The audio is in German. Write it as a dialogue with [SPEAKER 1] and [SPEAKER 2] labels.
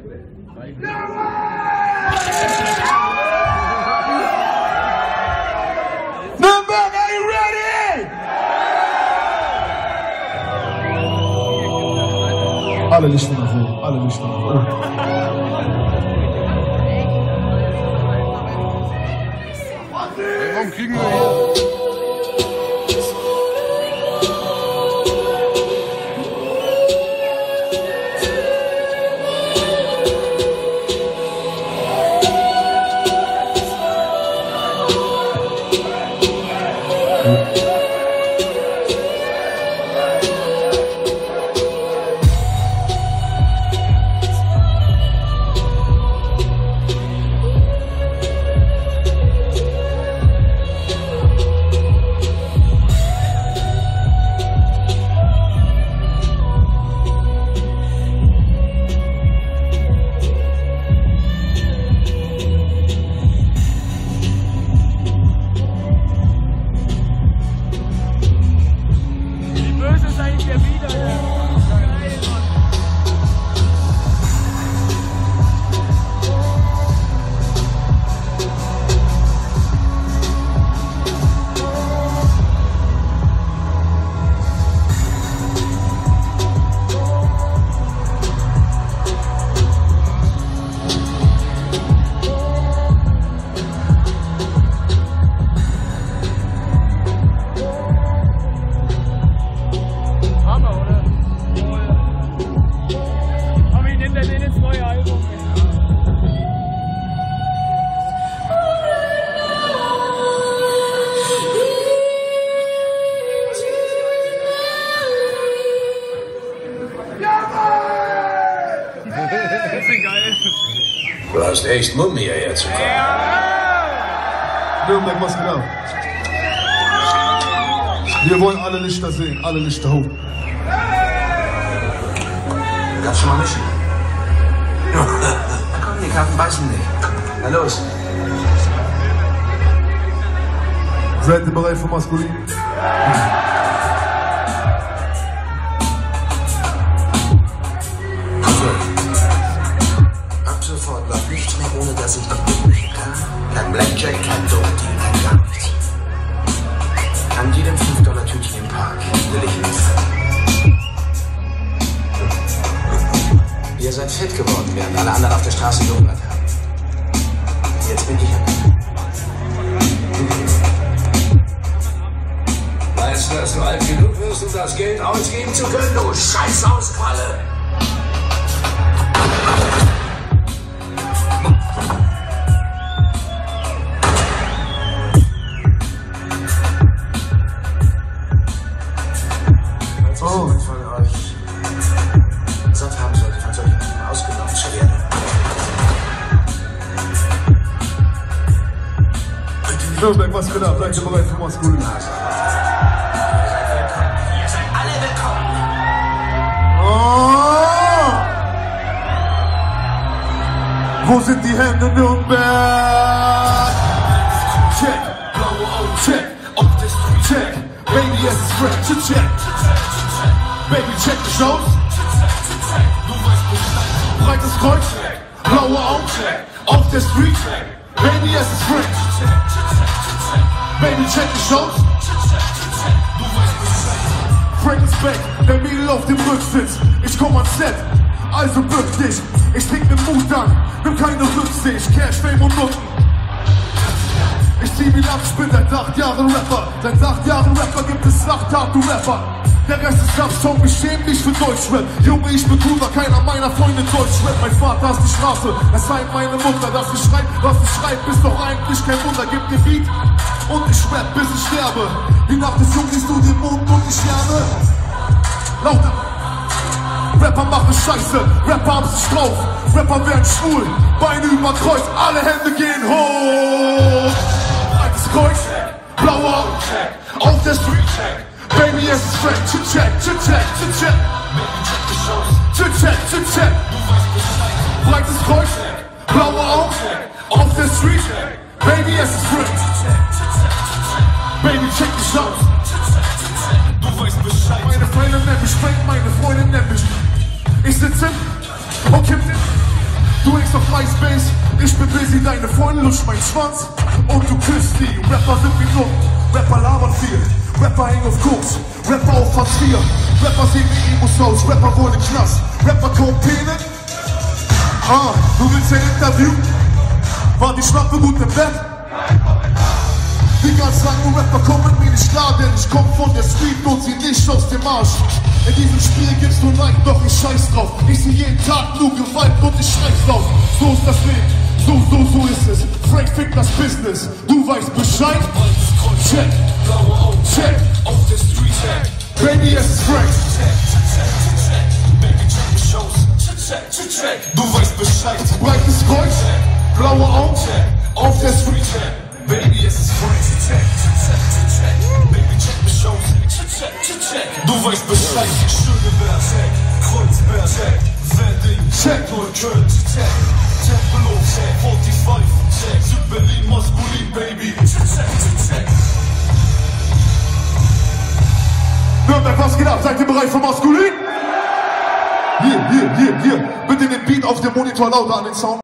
[SPEAKER 1] Nürnberg, are you ready? Alle Lichter nach oben, alle Lichter nach oben.
[SPEAKER 2] Warum kriegen wir hier?
[SPEAKER 3] Du hast echt Mumm, hierher zu kommen.
[SPEAKER 1] Nürnberg, was genau? Wir wollen alle Lichter sehen, alle Lichter hoch.
[SPEAKER 3] Kannst du mal mischen? Na komm, die Karten beißen nicht. Na los.
[SPEAKER 1] Seid ihr bereit für Maskulin?
[SPEAKER 3] Ohne dass ich dich mitmischen kann. Kein Blackjack, kein Dope-Deal, kein gar nichts. An jedem $5-Tütchen im Park will ich mitfahren. Ihr seid fett geworden, während alle anderen auf der Straße gehungert haben. Jetzt bin ich an. Weißt du, dass du alt genug wirst, um das Geld ausgeben zu können, du scheiß Ausfalle?
[SPEAKER 1] Nürnberg, was geht ab? Seid ihr bereit für Maskulin?
[SPEAKER 3] Ihr seid alle willkommen.
[SPEAKER 1] Oh! Wo sind die Hände, Nürnberg? Check, blaue Augen, check, auf der Street, check. Baby, es ist fresh, check. Baby, check dich aus. Breites Kreuz, blaue Augen, auf der Street. Baby, es ist fresh. Baby, check dich aus. Frank ist back, der Mädel auf dem Rücksitz. Ich komm ans Set, also bück dich. Ich trink den Mut an, nimm keine Rücksicht. Cash, Fame und Nutten. Ich zieh wie lang, ich bin seit 8 Jahren Rapper. Seit 8 Jahren Rapper gibt es 8 Tattoo-Rapper. Der Rest ist Absong, ich schäm mich für Deutschrap. Junge, ich bin cool, weil keiner meiner Freunde Deutschrap. Mein Vater ist die Straße, es sei meine Mutter. Dass ich schreib, was ich schreib, ist doch eigentlich kein Wunder. Gib dir Beat und ich rap, bis ich sterbe. Die Nacht ist jung, siehst du den Mond und die Sterne. Lauter Rapper machen Scheiße, Rapper haben sich drauf. Rapper werden schwul, Beine über Kreuz, alle Hände gehen hoch. Breites Kreuz, blauer Augen, auf der Street. Baby, es ist fresh, check, check, check, check. Check, check, check, check. Breites Kreuz, blaue Augen, auf der Street. Baby, es ist fresh. Baby, check dich aus. Du weißt Bescheid. Meine Freunde nennen mich, meine Freunde nennen mich. Ich sitze und kipp den Du hängst auf MySpace, ich bin busy, deine Freundin lutscht meinen Schwanz und du küsst die. Rapper sind wie Nutten, Rapper labern viel, Rapper hängen auf Koks, Rapper auf Hartz IV, Rapper sehen wie Emos aus, Rapper wollen Knast, Rapper kaum Pene. Du willst ein Interview? War die Schnappe gut im Bett? Die ganz langen Rapper kommen mit mir nicht klar, denn ich komm von der Street und sie nicht aus dem Arsch. In diesem Spiel gibt's nur Like, doch ich scheiß drauf. Ich seh jeden Tag nur Gewalt und ich schrei's laut. So ist das Leben, so ist es. Frank fickt das Business, du weißt Bescheid. Check, blaue Augen, check, auf der Street, check. Baby, es ist Frank. Baby, check mich aus, check. Du weißt Bescheid. Breites Kreuz, blaue Augen, auf der Street, check. Baby, es ist Frank. Baby, check mich aus, check. Du weißt Bescheid. Schöneberg, check. Kreuzberg, check. Wedding, check. Neukölln, check. Tempelhof, check. 45, check. Südberlin, maskulin, Baby, check. Nürnberg, was geht ab? Seid ihr bereit für maskulin? Hier. Bitte den Beat auf dem Monitor lauter an den Sound.